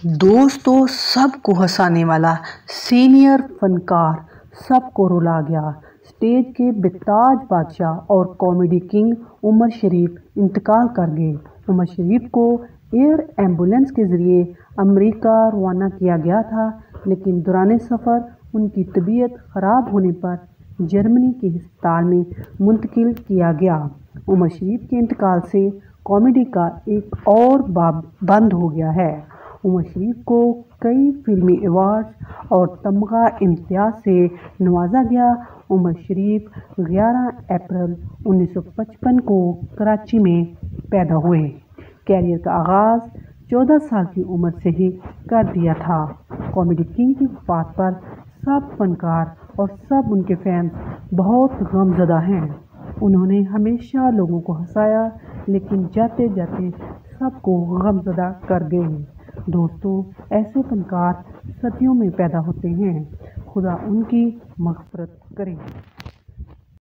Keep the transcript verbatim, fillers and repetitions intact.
دوستو، سب کو ہنسانے والا سینئر فنکار سب کو رلا گیا۔ اسٹیج کے بےتاج بادشاہ اور کامیڈی کنگ عمر شریف انتقال کر گئے۔ عمر شریف کو ایئر ایمبولینس کے ذریعے امریکہ روانہ کیا گیا تھا، لیکن دوران سفر ان کی طبیعت خراب ہونے پر جرمنی کے ہسپتال میں منتقل کیا گیا۔ عمر شریف کے انتقال سے کامیڈی کا ایک اور باب بند ہو گیا ہے۔ عمر شریف کو کئی فلمی ایوارڈز اور تمغہ امتیاز سے نوازا گیا۔ عمر شریف گیارہ اپریل انیس سو پچپن کو کراچی میں پیدا ہوئے۔ کیریئر کا آغاز چودہ سال کی عمر سے ہی کر دیا تھا۔ کامیڈی کنگ کی وفات پر سب فنکار اور سب ان کے فینس بہت غم زدہ ہیں۔ انہوں نے ہمیشہ لوگوں کو ہنسایا، لیکن جاتے جاتے سب کو غم زدہ کر گئے۔ دوستو، ایسے فنکار صدیوں میں پیدا ہوتے ہیں۔ خدا ان کی مغفرت کرے۔